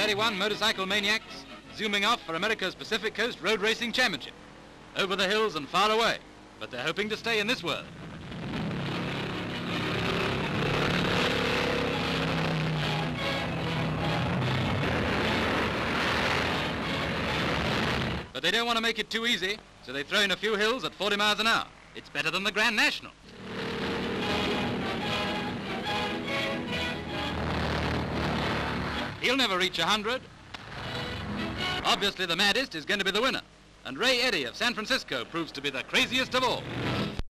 31 motorcycle maniacs zooming off for America's Pacific Coast Road Racing Championship. Over the hills and far away, but they're hoping to stay in this world. But they don't want to make it too easy, so they throw in a few hills at 40 miles an hour. It's better than the Grand National. He'll never reach 100. Obviously, the maddest is going to be the winner. And Ray Eddy of San Francisco proves to be the craziest of all.